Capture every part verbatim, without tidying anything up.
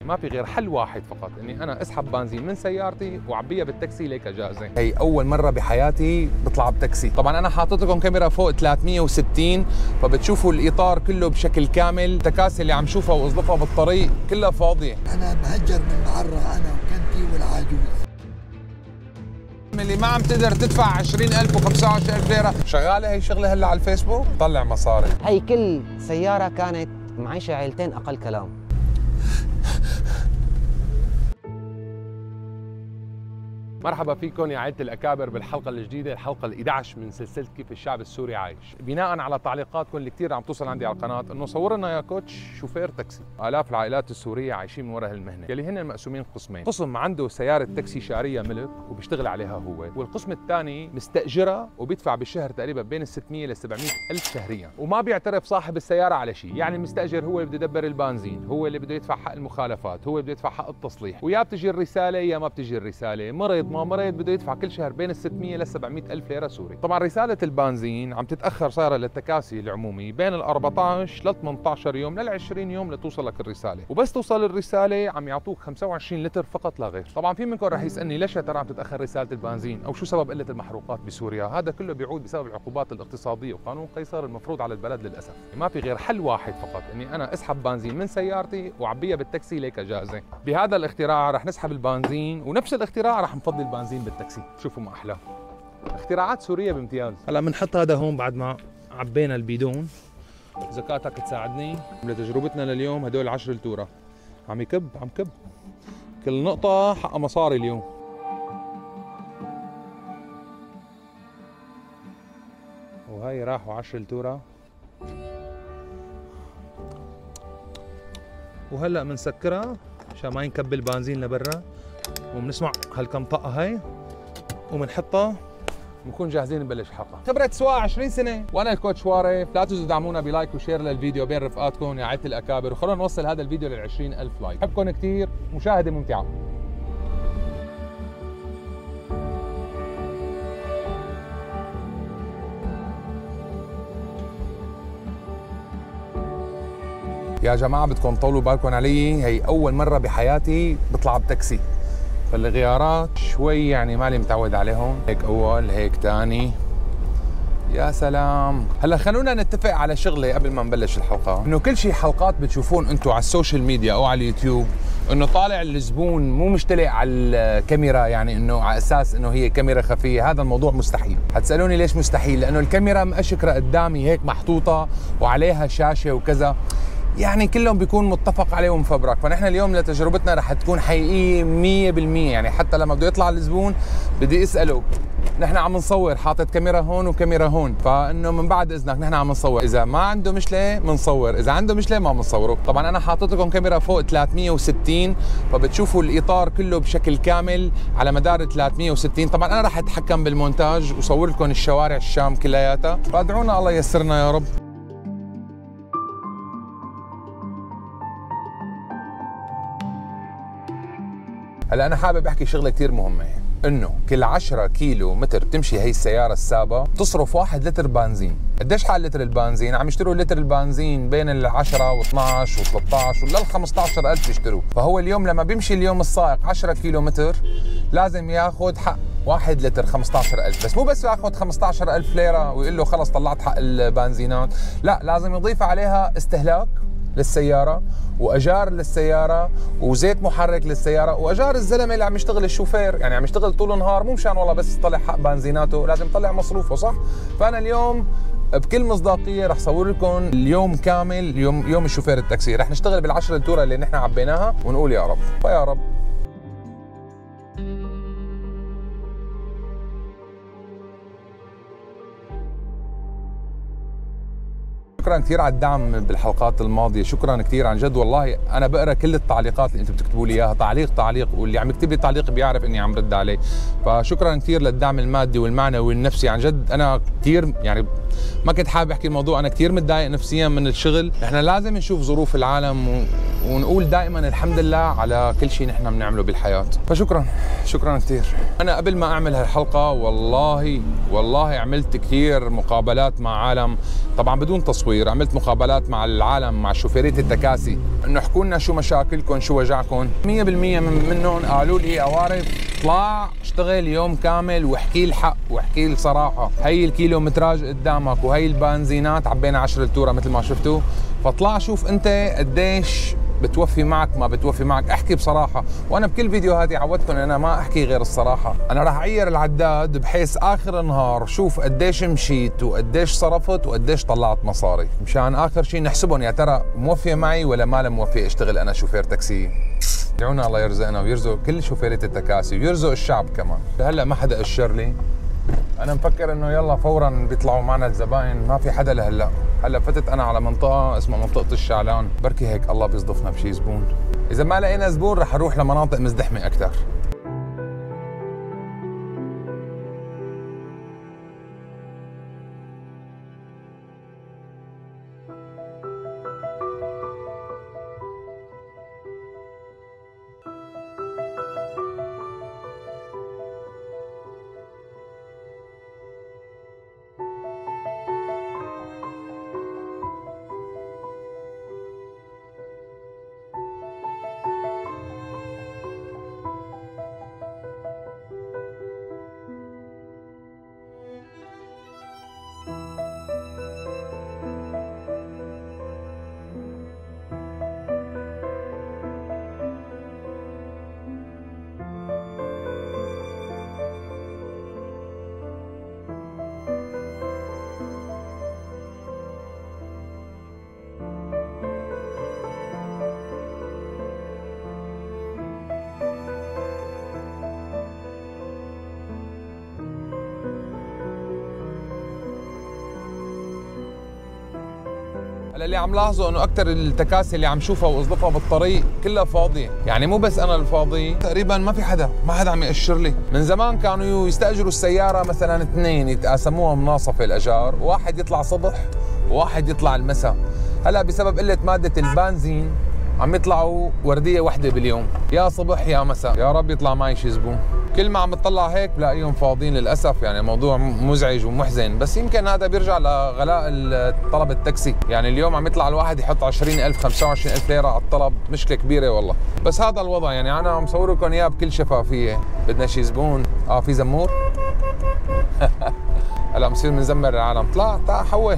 ما في غير حل واحد فقط، اني انا اسحب بنزين من سيارتي واعبيها بالتاكسي ليك جاهزه. هي اول مره بحياتي بطلع بتاكسي. طبعا انا حاطط لكم كاميرا فوق ثلاثمية وستين، فبتشوفوا الاطار كله بشكل كامل، التكاسي اللي عم شوفها واصدفها بالطريق كلها فاضيه. انا مهجر من معرة انا وكنتي والعجوز. اللي ما عم تقدر تدفع عشرين ألف وخمسة وعشرين ألف ليره، شغاله هي شغله هلا على الفيسبوك، طلع مصاري. هي كل سياره كانت معيشه عائلتين اقل كلام. مرحبا فيكم يا عائلة الأكابر بالحلقة الجديدة، الحلقة الإحدى عشر من سلسلة كيف الشعب السوري عايش. بناء على تعليقاتكم اللي كثير عم توصل عندي على القناة إنه صور لنا يا كوتش شوفير تاكسي. آلاف العائلات السورية عايشين من وراء هالمهنة، يلي هن مقسومين قسمين، قسم عنده سيارة تاكسي شارية ملك وبيشتغل عليها هو، والقسم الثاني مستأجرها وبيدفع بالشهر تقريبا بين ستمية ل سبعمية ألف شهريا، وما بيعترف صاحب السيارة على شيء، يعني المستأجر هو اللي بده يدبر البنزين، هو اللي بده يدفع حق المخالفات، هو اللي بده يدفع حق التصليح، ويا بتجي الرسالة يا ما بتجي الرسالة، مرض ما مرض بده يدفع كل شهر بين ستمية ل سبعمية ألف ليرة سوري. طبعا رسالة البنزين عم تتأخر صايرة للتكاسي العمومي بين ال أربعة عشر ل ثمانية عشر يوم لل عشرين يوم لتوصلك الرسالة، وبس توصل الرسالة عم يعطوك خمسة وعشرين لتر فقط لا غير. طبعا في منكم رح يسألني ليش يا ترى عم تتأخر رسالة البنزين أو شو سبب قلة المحروقات بسوريا؟ هذا كله بيعود بسبب العقوبات الاقتصادية وقانون قيصر المفروض على البلد للأسف. ما في غير حل واحد فقط، إني أنا أسحب بنزين من سيارتي وأعبيها بالتاكسي ليك جاهزة. بهذا الاختراع رح نسحب البنزين، ونفس الاختراع رح نفضي البنزين بالتاكسي. شوفوا ما أحلاه. اختراعات سورية بامتياز. هلا بنحط هذا هون بعد ما عبينا البيدون، زكاتك تساعدني لتجربتنا لليوم. هدول عشر لتورة عم يكب عم كب، كل نقطة حقها مصاري اليوم. وهي راحوا عشر لتورة، وهلا بنسكرها عشان ما ينكب البنزين لبرا، وبنسمع هالكم طقة هاي وبنحطها بنكون جاهزين نبلش الحلقه. خبره سواقه عشرين سنه وانا الكوتش وارف. لا تنسوا تدعمونا بلايك وشير للفيديو بين رفقاتكم يا عائله الاكابر، وخلونا نوصل هذا الفيديو لل عشرين ألف لايك. بحبكم كثير، مشاهده ممتعه. يا جماعه بدكم تطولوا بالكم علي، هي اول مره بحياتي بطلع بتاكسي، فالغيارات شوي يعني مالي متعود عليهم. هيك اول هيك ثاني، يا سلام. هلا خلونا نتفق على شغله قبل ما نبلش الحلقه، انه كل شيء حلقات بتشوفون انتم على السوشيال ميديا او على اليوتيوب انه طالع الزبون مو مشتلق على الكاميرا، يعني انه على اساس انه هي كاميرا خفيه. هذا الموضوع مستحيل. حتسالوني ليش مستحيل؟ لانه الكاميرا مأشكره قدامي هيك محطوطه وعليها شاشه وكذا، يعني كلهم بيكون متفق عليه ومفبرك. فنحن اليوم لتجربتنا رح تكون حقيقية مية بالمية، يعني حتى لما بده يطلع الزبون بدي اسأله نحن عم نصور، حاطط كاميرا هون وكاميرا هون، فانه من بعد اذنك نحن عم نصور، اذا ما عنده مشكله بنصور، اذا عنده مشكله ما بنصوره. طبعا انا حاطط لكم كاميرا فوق ثلاثمية وستين، فبتشوفوا الاطار كله بشكل كامل على مدار ثلاثمية وستين. طبعا انا رح اتحكم بالمونتاج وصور لكم الشوارع الشام كلياتها، فادعونا الله ييسرنا يا رب. هلا انا حابب احكي شغله كثير مهمه، انه كل عشرة كيلو متر بتمشي هي السياره السابه تصرف واحد لتر بنزين. قديش حال لتر البنزين؟ عم يشتروا لتر البنزين بين ال عشرة و اثنعش و ثلاثة عشر ولل خمسة عشر ألف يشتروا. فهو اليوم لما بيمشي اليوم السائق عشرة كيلو متر لازم ياخذ حق واحد لتر خمسة عشر ألف، بس مو بس ياخذ خمسة عشر ألف ليره ويقول له خلص طلعت حق البنزينات، لا لازم يضيف عليها استهلاك للسيارة واجار للسياره وزيت محرك للسياره واجار الزلمه اللي عم يشتغل الشوفير، يعني عم يشتغل طول النهار، مو مشان والله بس يطلع حق بنزيناته، لازم يطلع مصروفه صح. فانا اليوم بكل مصداقيه رح صور لكم اليوم كامل، يوم يوم الشوفير التاكسي، رح نشتغل بالعشر التوره اللي نحن عبيناها ونقول يا رب. فيا رب. شكرا كثير على الدعم بالحلقات الماضيه، شكرا كثير عن جد والله. انا بقرا كل التعليقات اللي انتم بتكتبوا لي اياها، تعليق تعليق، واللي عم يكتب لي تعليق بيعرف اني عم رد عليه. فشكرا كثير للدعم المادي والمعنوي والنفسي، عن جد انا كثير يعني ما كنت حابب احكي الموضوع، انا كثير متضايق نفسيا من الشغل. احنا لازم نشوف ظروف العالم و... ونقول دائما الحمد لله على كل شيء نحن بنعمله بالحياه. فشكرا شكرا كثير. انا قبل ما اعمل هالحلقه والله والله عملت كثير مقابلات مع عالم، طبعا بدون تصوير تصوير، عملت مقابلات مع العالم، مع شوفيرية التكاسي، انه احكوا لنا شو مشاكلكم، شو وجعكم. مية بالمية من منهم قالوا لي قوارب اطلع اشتغل يوم كامل واحكي الحق واحكي الصراحه، هي الكيلومتراج قدامك وهي البنزينات عبينا عشر لتوره مثل ما شفتوا، فاطلع شوف انت قديش بتوفي معك ما بتوفي معك، احكي بصراحه. وانا بكل فيديوهاتي عودتكم انا ما احكي غير الصراحه. انا راح اعير العداد بحيث اخر النهار شوف قديش مشيت وقديش صرفت وقديش طلعت مصاري، مشان اخر شيء نحسبهم يا ترى موفيه معي ولا ما موفيه اشتغل انا شوفير تاكسي. ادعونا الله يرزقنا ويرزق كل شوفيرة التكاسي ويرزق الشعب كمان. هلا ما حدا اشر لي، انا مفكر انه يلا فورا بيطلعوا معنا الزباين، ما في حدا لهلا. هلا فتت انا على منطقه اسمها منطقه الشعلان، بركي هيك الله بيصدفنا بشي زبون. اذا ما لقينا زبون رح نروح لمناطق مزدحمه اكثر. هلا اللي عم لاحظه انه اكثر التكاسي اللي عم شوفها واصدفها بالطريق كلها فاضيه، يعني مو بس انا الفاضي، تقريبا ما في حدا، ما حدا عم يأشر لي. من زمان كانوا يستاجروا السياره مثلا اثنين يتقاسموها مناصفه الاجار، واحد يطلع صبح وواحد يطلع المساء. هلا بسبب قله ماده البنزين عم يطلعوا ورديه وحده باليوم، يا صبح يا مساء. يا رب يطلع معي شي زبون. كل ما عم تطلع هيك بلاقيهم فاضيين للاسف، يعني موضوع مزعج ومحزن، بس يمكن هذا بيرجع لغلاء طلب التاكسي. يعني اليوم عم يطلع الواحد يحط عشرين ألف خمسة وعشرين ألف ليره على الطلب، مشكله كبيره والله. بس هذا الوضع، يعني انا عم مصور لكم اياه بكل شفافيه. بدنا شي زبون. اه في زمور. هلا بنصير بنزمر العالم. طلع تعال حول.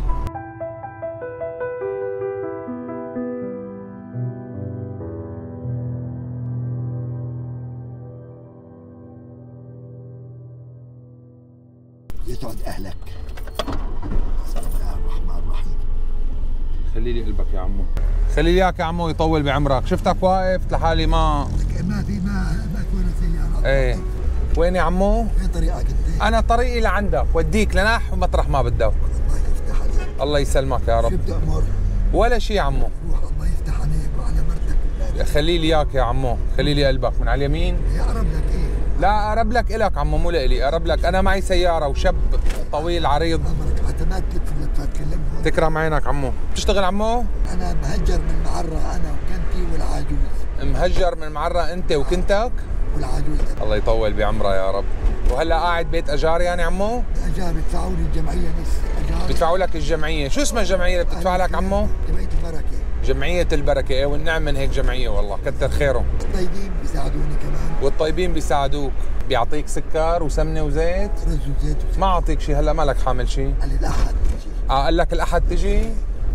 يسعد اهلك. بسم الله الرحمن الرحيم. خلي لي قلبك يا عمو، خلي لي اياك يا عمو يطول بعمرك. شفتك واقف لحالي ما ما في ما ما كون سيارات. ايه وين يا عمو؟ في طريقك انت؟ انا طريقي لعندك، وديك لنح ومطرح ما بدك. الله يفتح عليك. الله يسلمك يا رب. شو بتأمر؟ ولا شيء يا عمو. روح الله يفتح عليك وعلى مرتك وولادك. خلي لي اياك يا عمو، خلي لي قلبك من على اليمين. يا قرب لك ايه؟ لا اقرب لك الك عمو، مو لإلي، اقرب لك. انا معي سياره وشاب طويل عريض. عمرك حتى ما تلف ولا تتكلم. تكرم عينك عمو. بتشتغل عمو؟ انا مهجر من معرة انا وكنتي والعجوز. مهجر من معرة انت وكنتك؟ والعجوز. الله يطول بعمرها يا رب. وهلا قاعد بيت اجار يعني عمو؟ اجار بيدفعوا لي الجمعيه نص اجار. بيدفعوا لك الجمعيه، شو اسمها الجمعيه اللي بتدفع لك عمو؟ جمعيه البركه. جمعيه البركه، ايه والنعم من هيك جمعيه والله، كتر خيرهم. الطيبين بيساعدوني كمان. والطيبين بيساعدوك، بيعطيك سكر وسمنه وزيت؟ رز وزيت وسكر. ما اعطيك شيء هلا، مالك حامل شيء؟ قال لي الاحد تجي. اه قال لك الاحد تجي؟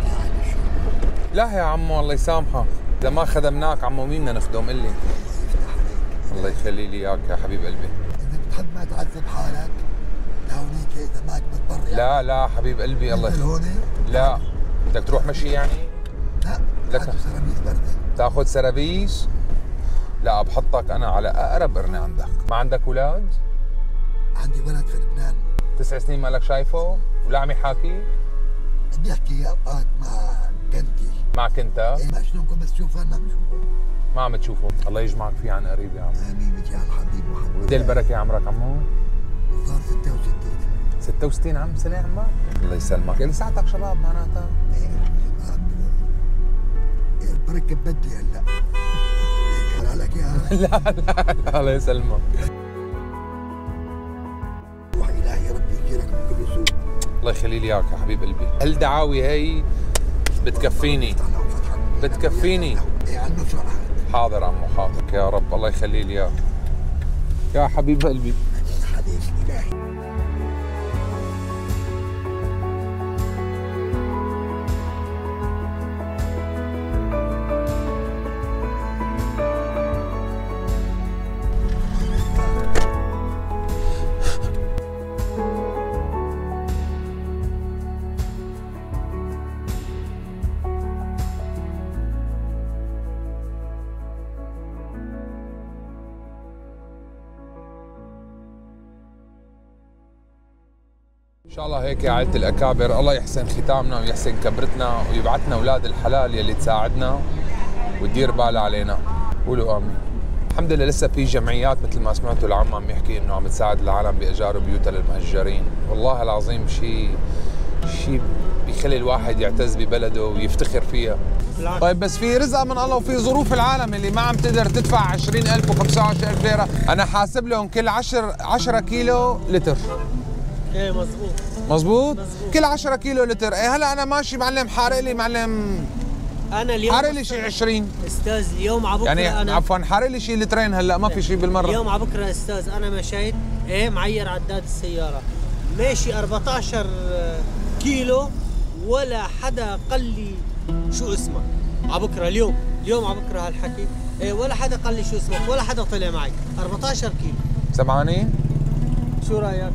لا يا عمو الله يسامحك، اذا ما خدمناك عمو مين بدنا نخدم؟ قل لي. الله يخلي لي اياك يا حبيب قلبي. اذا بتحب ما تعذب حالك لهونيك اذا ماك مضطر. لا لا حبيب قلبي الله يخليك. هون؟ لا بدك تروح مشي يعني؟ لا لك هاتوا سيراميك برده. تاخذ سرابيس؟ لا بحطك انا على اقرب قرنه عندك. ما عندك اولاد؟ عندي ولد في لبنان تسع سنين مالك شايفه؟ ولا عم يحاكيك؟ بدي احكي اوقات مع كنتي. مع كنتك؟ ايه ما شلونكم بس تشوفها ما بشوفه. ما عم تشوفه، الله يجمعك فيه عن قريب يا عمو. امين مجال حبيب وحبيب. قد البركه عمرك عمو؟ صار ستة وستين. ستة وستين عام سنه عمك؟ الله يسلمك، يعني لساتك شباب معناتها؟ ايه شباب. البركه بدي هلا. هيك قال لك اياها. لا لا لا الله يسلمك. روح الهي ربي يجيرك من كل سوء. الله يخلي لي اياك يا حبيب قلبي. هالدعاوي هي بتكفيني بتكفيني. ايه على المشروع هذا. حاضر عمو حاضر يا رب، الله يخلي لي اياك يا حبيب قلبي. حديث الهي. ان شاء الله هيك يا عائلة الأكابر، الله يحسن ختامنا ويحسن كبرتنا ويبعثنا أولاد الحلال يلي تساعدنا وتدير بالها علينا. قولوا آمين. الحمد لله لسه في جمعيات مثل ما سمعتوا العم عم يحكي إنه عم تساعد العالم بإيجار بيوتها للمهجرين، والله العظيم شيء شيء بيخلي الواحد يعتز ببلده ويفتخر فيها. طيب بس في رزق من الله وفي ظروف العالم اللي ما عم تقدر تدفع عشرين ألف وخمسة وعشرين ألف ليرة، أنا حاسب لهم كل عشر عشرة كيلو لتر. ايه مزبوط مزبوط؟ مزبوط كل عشرة كيلو لتر. ايه هلا انا ماشي معلم حارق لي معلم انا اليوم حارق لي شيء عشرين استاذ اليوم على بكره يعني انا عفوا حارق لي شيء لترين هلا ما في شيء بالمره. اليوم على بكره استاذ انا مشيت ايه معير عداد السياره ماشي أربعة عشر كيلو ولا حدا قال لي شو اسمك على بكره. اليوم اليوم على بكره هالحكي ايه ولا حدا قال لي شو اسمك ولا حدا طلع معي. أربعة عشر كيلو سمعاني؟ شو رايك؟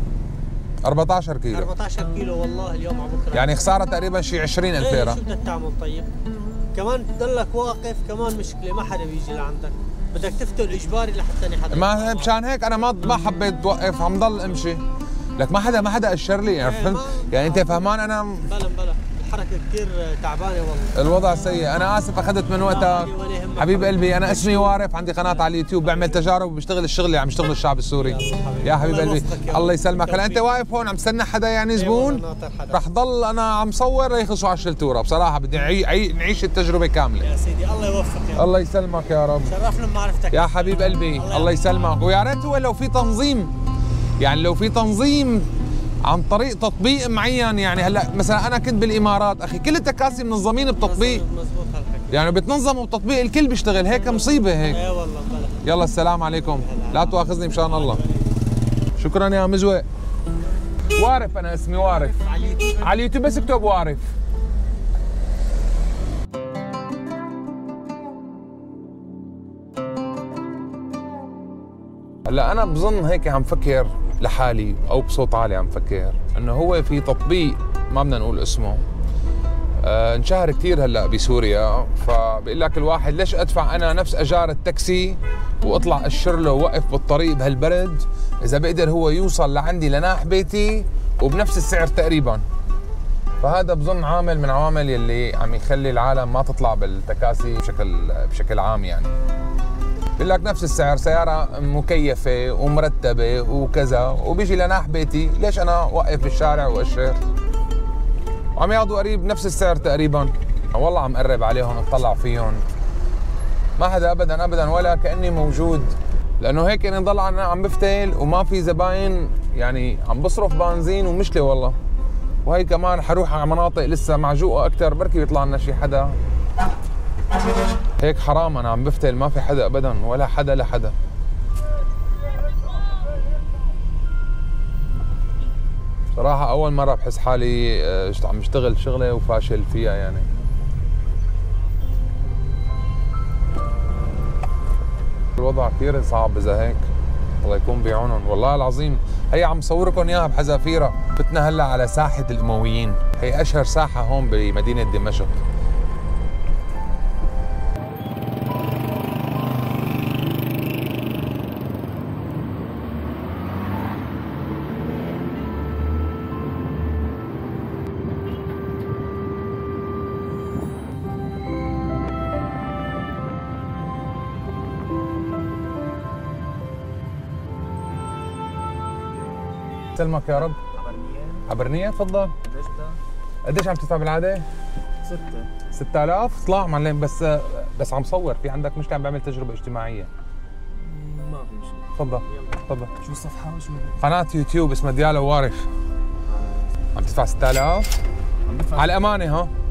أربعة عشر كيلو أربعة عشر كيلو والله اليوم على بكره يعني خساره تقريبا شيء عشرين ألف ليره. شو بدك تعمل طيب؟ كمان تضلك واقف كمان مشكله ما حدا بيجي لعندك، بدك تفتل اجباري لحتى حدا ما مشان هيك انا ما ما حبيت توقف، عم ضل امشي لك ما حدا ما حدا اشر لي يعني فهمت؟ يعني انت فهمان انا بلا بلا الحركه كثير تعبانه والله. الوضع سيء، انا اسف اخذت من وقتك حبيب قلبي. انا اسمي وارف، عندي قناه على اليوتيوب بعمل تجارب وبشتغل الشغل اللي عم يشتغل الشعب السوري. يا حبيب قلبي الله يسلمك. هلا انت واقف هون عم تستنى حدا يعني زبون؟ رح ضل انا عم صور ليخلصوا على الشلتوره، بصراحه بدي عي... عي... نعيش التجربه كامله. يا سيدي الله يوفقك. الله يسلمك يا رب. شرفنا بمعرفتك يا حبيب قلبي الله, الله يسلمك. ويا ريت هو لو في تنظيم، يعني لو في تنظيم عن طريق تطبيق معين. يعني هلا مثلا انا كنت بالامارات اخي كل التكاسي منظمين بتطبيق. مزبوط هالحكي يعني بتنظموا بتطبيق الكل بيشتغل، هيك مصيبه هيك. ايه والله بلا. يلا السلام عليكم، لا تؤاخذني مشان الله. شكرا يا مزوق. وارف انا اسمي وارف على اليوتيوب على اليوتيوب بس اكتب وارف. هلا انا بظن هيك عم فكر لحالي او بصوت عالي عم فكر انه هو في تطبيق ما بدنا نقول اسمه آه انشهر كثير هلا بسوريا، فبقول لك الواحد ليش ادفع انا نفس اجار التاكسي واطلع اشر له وقف بالطريق بهالبرد اذا بقدر هو يوصل لعندي لناح بيتي وبنفس السعر تقريبا. فهذا بظن عامل من عوامل يلي عم يخلي العالم ما تطلع بالتكاسي بشكل بشكل عام. يعني بقول لك نفس السعر، سيارة مكيفة ومرتبة وكذا وبيجي لناح بيتي، ليش أنا وقف بالشارع وأشر؟ وعم ياخذوا قريب نفس السعر تقريبا. والله عم قرب عليهم اطلع فيهم ما حدا أبدا أبدا ولا كأني موجود، لأنه هيك أنا ضل أنا عم بفتل وما في زباين، يعني عم بصرف بنزين ومشكلة والله. وهي كمان حروح على مناطق لسه معجوقة أكثر بركي بيطلع لنا شي حدا. هيك حرام انا عم بفتل ما في حدا ابدا ولا حدا لحدا. صراحة اول مرة بحس حالي عم بشتغل شغلة وفاشل فيها. يعني الوضع كثير صعب اذا هيك، الله يكون بعونهم والله العظيم. هي عم صوركم اياها بحذافيرة، فتنا هلا على ساحة الامويين، هي اشهر ساحة هون بمدينة دمشق. سلمك يا رب. عبرنية عبرنية تفضل. قديش بدها؟ قديش عم تدفع بالعادة؟ ستة ستة آلاف اطلع معلم. بس بس عم صور، في عندك مشكلة، عم بعمل تجربة اجتماعية. ما في مشكلة. تفضل تفضل. شو الصفحة وشو؟ قناة يوتيوب اسمها ديالا وارف. عم تدفع ستة آلاف؟ عم بدفع على الأمانة ها؟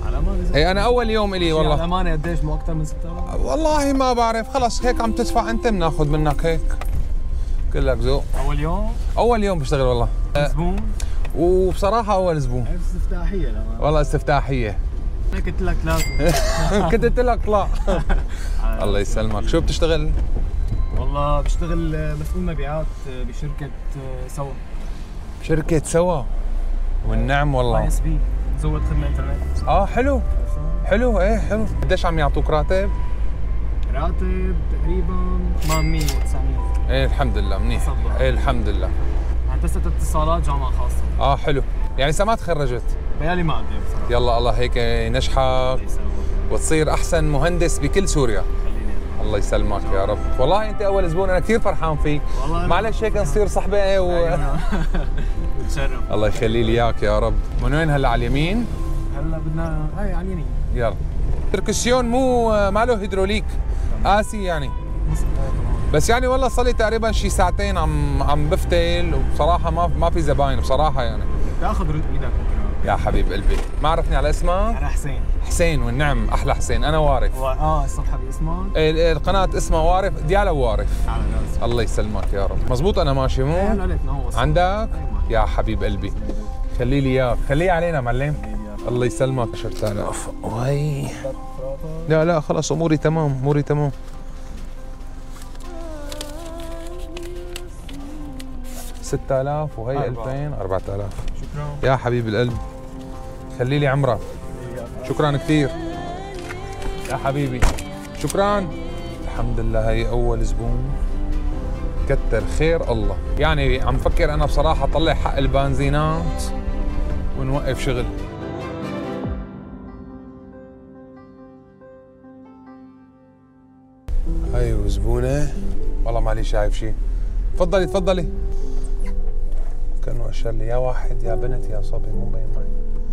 على امانه اي انا اول يوم الي والله على والله. امانه قديش مو اكثر من ستة آلاف؟ والله ما بعرف، خلص هيك عم تدفع انت بناخذ منك هيك. كلك ذوق. اول يوم اول يوم بشتغل والله. زبون وبصراحه اول زبون. استفتاحيه لما والله استفتاحيه. انا قلت لك لازم. كنت قلت لك طلع. الله يسلمك. شو بتشتغل؟ والله بشتغل مسؤول مبيعات بشركه سوا. شركه سوا. والنعم اي والله. اس بي مزود خدمه انترنت. اه حلو حلو. ايه حلو. قديش عم يعطوك راتب؟ راتب تقريبا ثمانمية تسعمية. ايه الحمد لله منيح. صبر. ايه الحمد لله. هندسه اتصالات جامعه خاصه. اه حلو. يعني لسه ما تخرجت؟ بيالي ما قدر بصراحه. يلا الله هيك ينجحك وتصير احسن مهندس بكل سوريا. الله يسلمك يا رب. والله انت اول زبون انا كثير فرحان فيك. معلش هيك نصير صحبه و بتشرف. الله يخلي لي اياك يا رب. من وين هلا؟ على اليمين؟ هلا بدنا هاي على اليمين. يلا. تركسيون مو ما له هيدروليك قاسي يعني. بس يعني والله صار لي تقريبا شي ساعتين عم عم بفتل وبصراحه ما ما في زباين بصراحه يعني. تاخذ ايدك بكره. يا حبيب قلبي. ما عرفني على اسمك؟ انا حسين. حسين والنعم احلى حسين. انا وارف. و... اه الصفحه باسمك؟ القناه اسمها وارف ديالا وارف. على راسي. الله يسلمك يا رب. مزبوط انا ماشي مو؟ هلا ليتنا هو صح. عندك؟ يا حبيب قلبي. خلي لي اياك. خليه علينا معلم. الله يسلمك. عشرة آلاف وهي. لا لا خلص اموري تمام اموري تمام. ستة آلاف وهي ألفين أربعة آلاف. شكرا يا حبيب القلب. خلي لي عمرك. شكرا كثير يا حبيبي. شكرا. الحمد لله هي اول زبون. كتر خير الله. يعني عم فكر انا بصراحه اطلع حق البنزينات ونوقف شغل. هاي زبونه والله مالي شايف شيء. تفضلي تفضلي. كانوا اشر لي يا واحد يا بنت يا صبي مو مبين معي.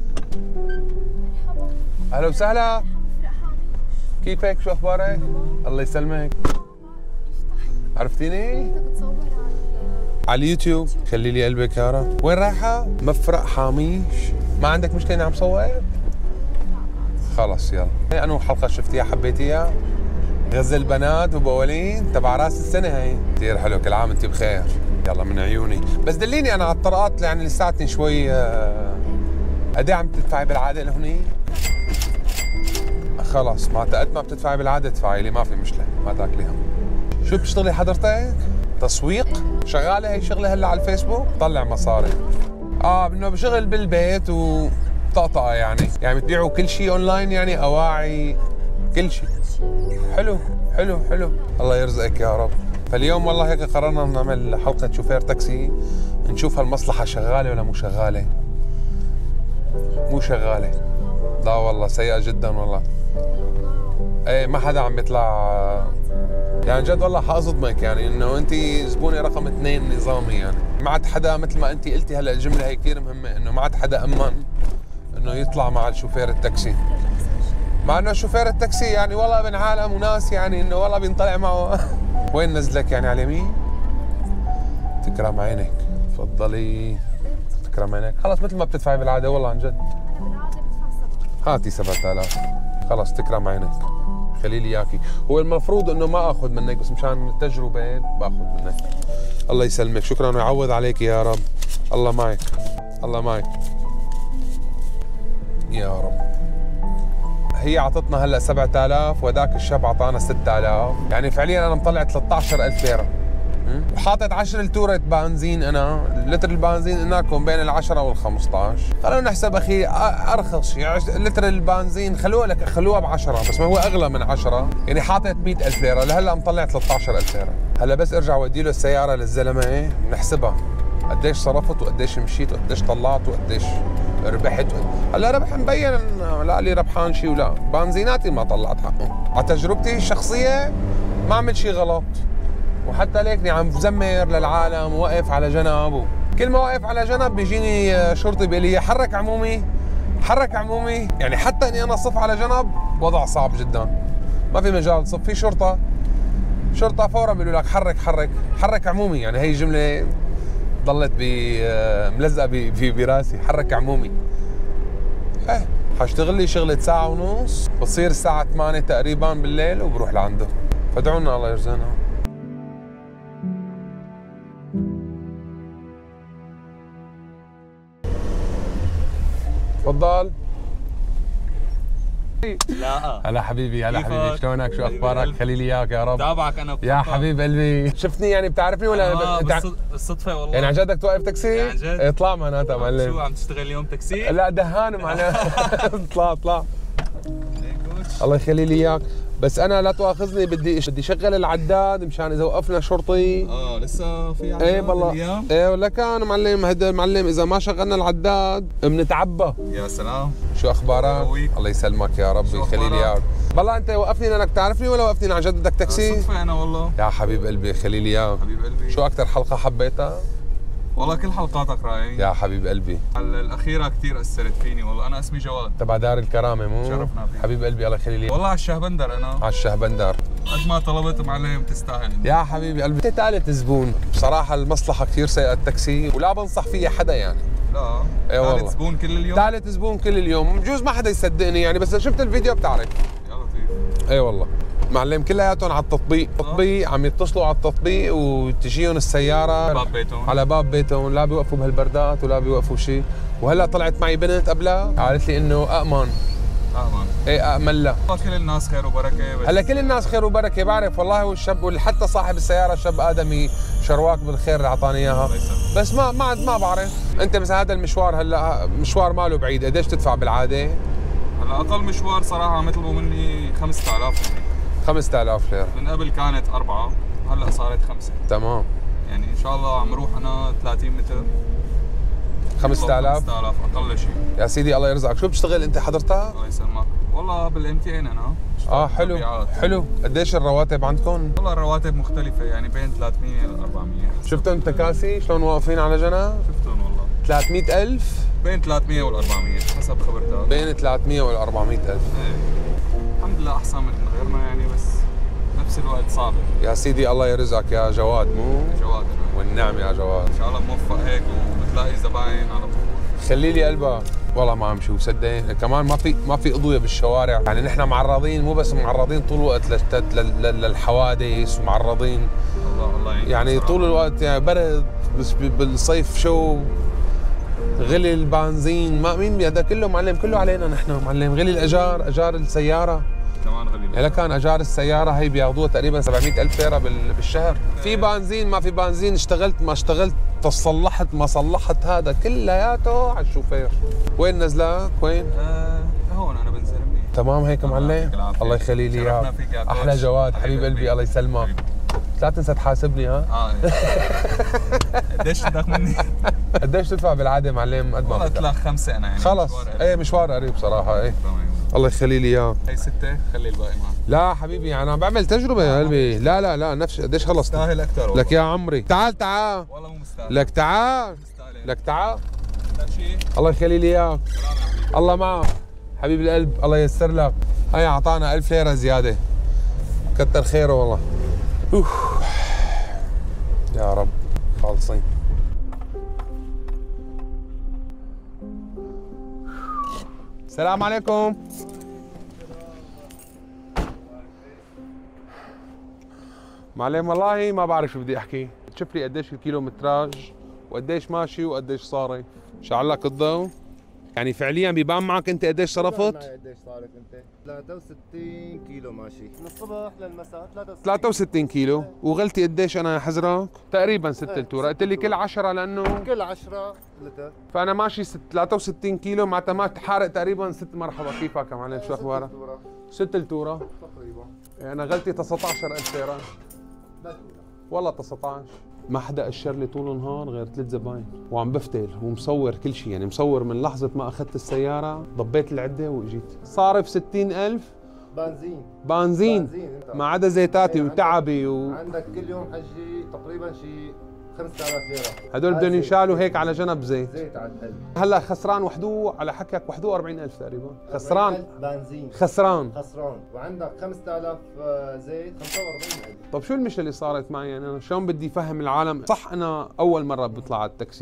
اهلا وسهلا. كيفك؟ شو اخبارك؟ الله يسلمك. عرفتيني؟ على اليوتيوب. خلي لي قلبك يا رب. وين رايحة؟ مفرق حاميش. ما عندك مشكلة اني عم صور؟ خلص يلا. هي انو حلقة شفتيها حبيتيها؟ غزل بنات وبولين تبع راس السنة هي. كثير حلو. كل عام انت بخير. يلا من عيوني. بس دليني انا على الطرقات يعني لساتني شوي. قد ايه عم تدفعي بالعادة لهوني؟ خلص معناتها قد ما بتدفعي بالعاده ادفعي لي ما في مشكله ما تاكلي هم. شو بتشتغلي حضرتك؟ تسويق؟ شغاله هي شغله هلا على الفيسبوك؟ طلع مصاري. اه انه بشغل بالبيت وطقطقه يعني، يعني بتبيعوا كل شيء اونلاين يعني اواعي كل شيء. حلو حلو حلو. الله يرزقك يا رب. فاليوم والله هيك قررنا نعمل حلقه شوفير تاكسي نشوف هالمصلحه شغاله ولا مو شغاله. مو شغاله. لا والله سيئه جدا والله. ايه ما حدا عم بيطلع يعني جد والله حاصدمك يعني انه انت زبونه رقم اثنين نظامي يعني. ما عاد حدا مثل ما انت قلتي هلا الجمله هي كثير مهمه انه ما عاد حدا امن انه يطلع مع الشوفير التاكسي. مع انه شوفير التاكسي يعني والله ابن عالم وناس يعني انه والله بينطلع معه. وين نزلك يعني على اليمين؟ تكرم عينك. تفضلي. تكرم عينك. خلص مثل ما بتدفعي بالعاده والله عن جد. هاتي سبعة آلاف. خلص تكرم عينك. خلي لي اياكي. هو المفروض انه ما اخذ منك بس مشان التجربه باخذ منك. الله يسلمك. شكرا ويعوض عليك يا رب. الله معك. الله معك يا رب. هي اعطتنا هلا سبعة آلاف وذاك الشاب اعطانا ستة آلاف، يعني فعليا انا مطلع ثلاثة عشر ألف ليره. وحاطط عشرة لتورة بنزين انا، لتر البنزين هناكم بين العشرة والخمسطعش. خلونا نحسب اخي ارخص شيء، لتر البنزين خلوها لك خلوها بعشرة بس ما هو اغلى من عشرة، يعني حاطط مئة ألف ليرة، لهلا مطلع ثلاثة عشر ألف ليرة. هلا بس ارجع ودي له السيارة للزلمة بنحسبها قديش صرفت وقديش مشيت وقديش طلعت وقديش ربحت. هلا ربح مبين لا لي ربحان شيء ولا، بنزيناتي ما طلعت حقه. على تجربتي الشخصية ما عملت شيء غلط، وحتى ليكني عم بزمر للعالم وواقف على جنب، كل ما واقف على جنب بيجيني شرطي بيقول لي حرك عمومي حرك عمومي، يعني حتى اني انا صف على جنب وضع صعب جدا، ما في مجال تصف. في شرطة شرطة فورا بيقولوا لك حرك حرك حرك عمومي، يعني هي جملة ضلت ملزقة براسي، حرك عمومي. ايه حاشتغل لي شغلة ساعة ونص، بتصير الساعة ثمانية تقريبا بالليل وبروح لعنده. فادعونا الله يرزقنا. تفضل. لا هلا حبيبي، هلا كيفك؟ حبيبي، شلونك؟ شو اخبارك؟ خليلي اياك يا رب. تابعك انا يا حبيب قلبي، شفتني يعني بتعرفني ولا آه بتع... بالصدفة والله. يعني عن جدك توقف تاكسي؟ عن جد؟ اطلع معناتها معلم. شو عم تشتغل اليوم تاكسي؟ لا دهان معناتها. اطلع اطلع. الله يخلي لي اياك، بس انا لا تواخذني، بدي بدي شغل العداد مشان اذا وقفنا شرطي. اه لسه في عداد ايه والله الايام؟ ايه ولا كان معلم، هذا معلم اذا ما شغلنا العداد بنتعبى. يا سلام. شو اخبارك؟ قويك. الله يسلمك يا رب يخلي لي اياك. والله انت وقفني لانك تعرفني ولا وقفتني عن جد بدك تاكسي؟ صدفة انا والله. يا حبيب قلبي خلي لي اياك. حبيب قلبي. شو اكثر حلقه حبيتها؟ والله كل حلقاتك رايقين. يا حبيب قلبي. الاخيرة كثير اثرت فيني والله. انا اسمي جواد. تبع دار الكرامه مو؟ شرفنا فيك. حبيب قلبي الله يخلي لي. والله على الشهبندر انا. على الشهبندر. قد ما طلبت معلم تستاهل. يا حبيبي قلبي، انت ثالث زبون، بصراحه المصلحه كثير سيئه التاكسي ولا بنصح فيها حدا يعني. لا اي والله. ثالث زبون كل اليوم. ثالث زبون كل اليوم، بجوز ما حدا يصدقني يعني، بس شفت الفيديو بتعرف. يا لطيف. اي والله معلم، كلياتهم على التطبيق، تطبيق عم يتصلوا على التطبيق وتجيهم السياره باب بيتهم. على باب بيتهم، لا بيوقفوا بهالبردات ولا بيوقفوا شيء. وهلا طلعت معي بنت قبلها قالت لي انه امن. امان. ايه امن لها. كل الناس خير وبركه. بس هلا كل الناس خير وبركه، بعرف والله، والشاب وحتى صاحب السياره شاب ادمي شرواك بالخير اللي اعطاني اياها، بس ما ما ما بعرف. انت مثلا هذا المشوار هلا مشوار ماله بعيد، قديش تدفع بالعاده؟ هلا اقل مشوار صراحه عم يطلبوا مني خمسة آلاف يعني. خمسة آلاف ليره. من قبل كانت أربعة، هلا صارت خمسة. تمام. يعني ان شاء الله عم روح انا ثلاثين متر. خمسة آلاف. خمسة آلاف اقل شيء. يا سيدي الله يرزقك. شو بتشتغل انت حضرتها؟ الله يسلمك. والله بالام تي ان انا. اه حلو مبيعات. حلو. قديش الرواتب عندكم؟ والله الرواتب مختلفة يعني بين ثلاثمية ل أربعمية. شفتوا انت كاسي شلون واقفين على جنب؟ شفتهم والله. ثلاثمية ألف. بين ثلاثمية وال أربعمية حسب خبرتك. بين ثلاثمية وال أربعمية ألف. ايه الحمد لله احسن من غيرنا يعني، بس نفس الوقت صعبة. يا سيدي الله يرزقك يا جواد مو؟ جواد. والنعم يا جواد. ان شاء الله موفق هيك وبتلاقي زباين على طول. خلي لي قلبك. والله ما عم شو صدق، كمان ما في ما في اضويه بالشوارع، يعني نحن معرضين، مو بس معرضين طول الوقت للت- لل- للحوادث، ومعرضين الله الله يعينك يعني صراحة. طول الوقت يعني برد، بس ب- بالصيف شو غلي البنزين، ما مين هذا كله معلم، كله علينا نحن معلم. غلي الاجار، اجار السياره كمان غلي. هلا كان اجار السياره هي بياخذوها تقريبا سبعمية ألف ليره بال- بالشهر. في بنزين ما في بنزين، اشتغلت ما اشتغلت، صلحت ما صلحت، هذا كلياته على الشوفير. وين نزلك؟ وين؟ آه هون انا بنزل منيح. تمام هيك الله معلم. يعطيك العافية. الله يخلي لي شرفنا اياك. فيك يا كوتش. احلى جواد حبيب حبيب قلبي قلبي. الله يسلمك. حبيبي. لا تنسى تحاسبني ها. اه قديش بدك مني؟ قديش تدفع بالعاده معلم؟ قد ما والله بدك. طلع خمسة انا يعني. خلص مشوار قريب. ايه مشوار قريب صراحه. ايه تمام. الله يخلي لي اياك. هي ستة خلي الباقي معك. لا حبيبي انا بعمل تجربه يا قلبي. لا لا لا نفس قديش خلصت مستاهل اكثر والله. لك يا عمري. تعال تعال والله مو مستاهل. لك تعال مستاهل. لك تعال. لا شيء. الله يخلي لي اياك. سلام يا حبيبي. الله معك حبيب القلب. الله ييسر لك. هي اعطانا ألف ليره زياده، كتر خيره والله. اوف يا رب خالصين. السلام عليكم. معلم والله ما بعرف شو بدي احكي. شوف لي قديش الكيلومتراج وقديش ماشي وقديش صارف. شعلك الضوء يعني فعليا بيبان معك انت قديش صرفت؟ قديش صارت انت؟ ثلاثة وستين كيلو ماشي من الصبح للمساء. ثلاثة وستين كيلو. وغلتي قديش انا يا حزرك؟ تقريبا ست لتورة. قلت لي كل عشرة لانه كل عشرة لتر. فانا ماشي ست ثلاثة وستين كيلو معناتها ما حارق تقريبا ست. مرحبا كيفك يا معلم شو اخبارك؟ ست لتورة تقريبا. انا غلتي تسعة عشر ألف ليرة. والله تسعة عشر. ما حدا اشر لي طول النهار غير ثلاث زباين، وعم بفتل ومصور كل شيء، يعني مصور من لحظة ما اخذت السيارة ضبيت العدة واجيت. صارف ستين ألف بنزين. بنزين بنزين انت. ما عدا زيتاتي عندك- وتعبي و... عندك كل يوم حجي تقريبا شي خمسة آلاف ليرة. هدول بدهم ينشالوا هيك على جنب زيت. زيت على القلب. هلا خسران وحدو على حكيك واحد وأربعين ألف تقريبا. خسران بنزين. خسران. خسران. وعندك خمسة آلاف زيت خمسة وأربعين ألف. طب شو المشكلة اللي صارت معي؟ يعني انا شلون بدي افهم العالم؟ صح انا اول مرة بطلع على التاكسي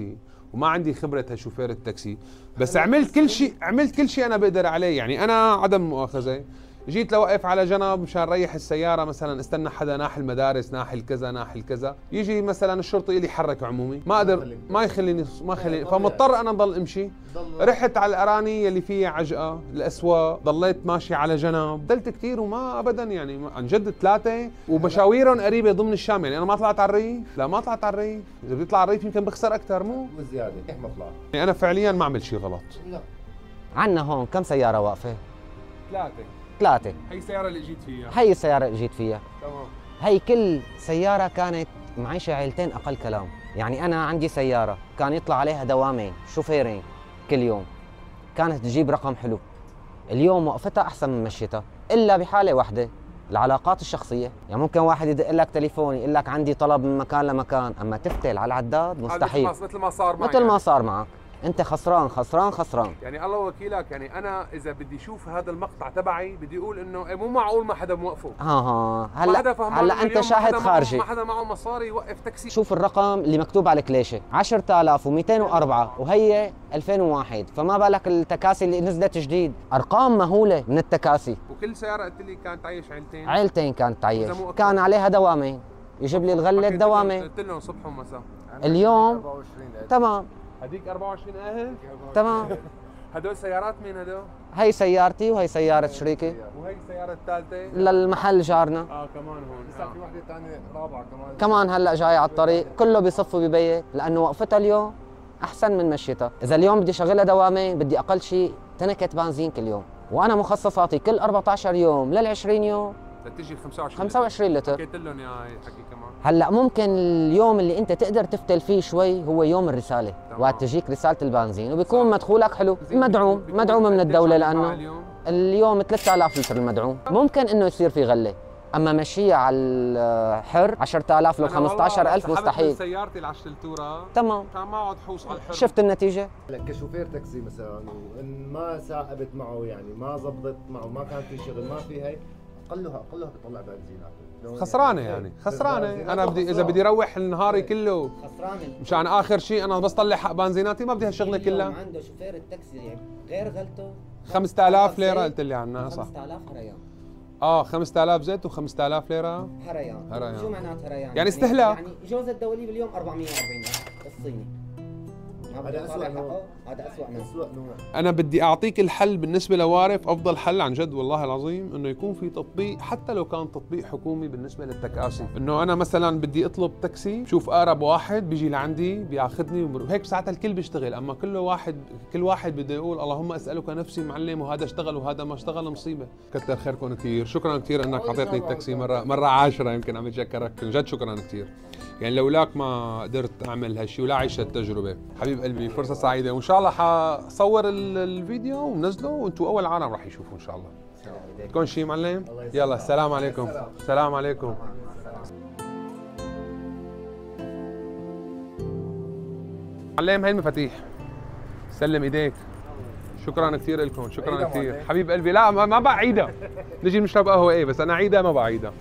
وما عندي خبره هالشوفير التاكسي، بس عملت كل شيء، عملت كل شيء انا بقدر عليه. يعني انا عدم مؤاخذه جيت لوقف على جنب مشان ريح السياره، مثلا استنى حدا ناحي المدارس ناحي الكذا ناحي الكذا، يجي مثلا الشرطي يلي حرك عمومي، ما اقدر ما يخليني ما يخليني فمضطر انا ضل امشي. رحت على الاراني يلي فيها عجقه، الاسواق، ضليت ماشي على جنب، ضلت كثير وما ابدا يعني عن جد ثلاثه ومشاويرهم قريبه ضمن الشام. يعني انا ما طلعت على الريف، لا ما طلعت على الريف، اذا بدي اطلع على الريف يمكن بخسر اكثر مو وزياده كيف ما طلع. يعني انا فعليا ما عملت شيء غلط. لا عنا هون كم سيارة واقفة؟ ثلاثه. ثلاثة. هي السياره اللي جيت فيها. هي السيارة اللي جيت فيها. تمام. هي كل سيارة كانت معيشة عيلتين أقل كلام. يعني أنا عندي سيارة كان يطلع عليها دوامين شوفيرين كل يوم، كانت تجيب رقم حلو. اليوم وقفتها أحسن من مشيتها، إلا بحالة واحدة، العلاقات الشخصية. يعني ممكن واحد يدق لك تليفون يقول لك عندي طلب من مكان لمكان، أما تفتل على العداد مستحيل. مثل ما صار معي. مثل ما صار معك، أنت خسران خسران خسران. يعني الله وكيلك، يعني انا اذا بدي اشوف هذا المقطع تبعي بدي اقول انه إيه مو معقول ما حدا موقفه. ها ها ما حدا هلا فهمان هلا إنه انت اليوم شاهد ما حدا خارجي. معه ما حدا معه مصاري يوقف تاكسي. شوف الرقم اللي مكتوب على الكليشه عشرة آلاف ومئتين وأربعة وهي ألفين وواحد، فما بالك التكاسي اللي نزلت جديد، ارقام مهوله من التكاسي. وكل سياره قلت لي كانت تعيش عيلتين. عيلتين كانت تعيش، وإذا مو أكثر. كان عليها دوامين، يجيب لي الغله دوامين. قلت لهم صبح ومساء. اليوم أربعة وعشرين ألف. تمام هذيك أربعة وعشرين أهل. تمام. هدول سيارات مين هدول؟ هي سيارتي وهي سياره شريكي وهي السياره الثالثه للمحل جارنا. اه كمان هون. لسه في وحده ثانيه رابعه كمان. كمان هلا جاي على الطريق، كله بيصف وبيبيت، لانه وقفتها اليوم احسن من مشيتها. اذا اليوم بدي شغلها دوامين بدي اقل شيء تنكة بنزين كل يوم، وانا مخصصاتي كل أربعة عشر يوم لل عشرين يوم تتجي خمسة وعشرين خمسة وعشرين لتر. حكيت لهم يا حكي كمان. هلا ممكن اليوم اللي انت تقدر تفتل فيه شوي هو يوم الرساله، تمام. وقت تجيك رساله البنزين وبيكون مدخولك حلو مدعوم مدعوم من الدوله، لانه اليوم اليوم ثلاثة آلاف لتر المدعوم. ممكن انه يصير في غله، اما مشيها على الحر عشرة آلاف لو خمسة عشر ألف مستحيل. سيارتي العشت التوره تمام. كان ما اقعد حوص على الحر. شفت النتيجه؟ لك كشوفير تاكسي مثلا وان ما ثاقبت معه، يعني ما زبطت معه، ما كان في شغل، ما في هي، اقلها اقلها بيطلع بنزين. خسرانه يعني خسرانه. انا بدي اذا بدي روح نهاري كله خسرانه مشان اخر شيء انا بس طلع حق بنزيناتي، ما بدي هالشغله كلها. عنده شوفير التاكسي يعني غير غلته خمسة آلاف ليره قلت لي عنها صح؟ خمسة آلاف هريان. اه خمسة آلاف زيت و5000 ليره هريان. هريان. شو معنات هريان؟ يعني استهلاك. يعني جوز الدولي اليوم أربعمئة وأربعين الصيني. هذا أسوأ نوع. هذا أسوأ نوع. أسوأ نوع. انا بدي اعطيك الحل بالنسبه لوارف، افضل حل عن جد والله العظيم انه يكون في تطبيق، حتى لو كان تطبيق حكومي بالنسبه للتكاسي، انه انا مثلا بدي اطلب تاكسي، شوف اقرب واحد بيجي لعندي بياخذني وهيك ساعتها الكل بيشتغل. اما كل واحد كل واحد بده يقول اللهم اسالك نفسي معلم وهذا اشتغل وهذا ما اشتغل، مصيبه. كتر خيركم كثير، شكرا كثير انك اعطيتني التاكسي مره مره عاشره، يمكن عم بتشكرك جد، شكرا كثير. يعني لولاك ما قدرت اعمل هالشيء ولا اعيش هالتجربه. حبيب قلبي فرصه سعيده، وان شاء الله حصور الفيديو وننزله وانتم اول عالم راح يشوفوا ان شاء الله. تكون شيء معلم؟ يلا السلام عليكم. السلام عليكم. معلم هاي المفاتيح، سلم ايديك. شكرا كثير لكم، شكرا كثير حبيب قلبي. لا ما, ما بعيدها، نجي نشرب قهوه ايه، بس انا عيدها ما بعيدها.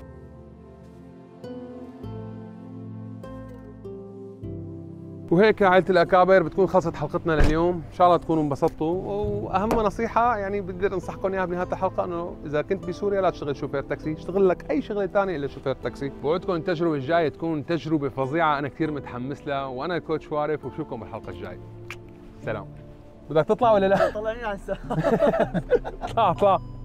وهيك يا عائلة الأكابر بتكون خلصت حلقتنا لليوم، إن شاء الله تكونوا انبسطتوا، وأهم نصيحة يعني بدي أنصحكم إياها بنهاية الحلقة إنه إذا كنت بسوريا لا تشتغل شوفير تاكسي، اشتغل لك أي شغلة ثانية إلا شوفير تاكسي. بوعدكم التجربة الجاية تكون تجربة فظيعة، أنا كثير متحمس لها، وأنا الكوتش وارف، وبشوفكم بالحلقة الجاية. سلام. بدك تطلع ولا لا؟ طلعيني على الساعة. اطلع اطلع.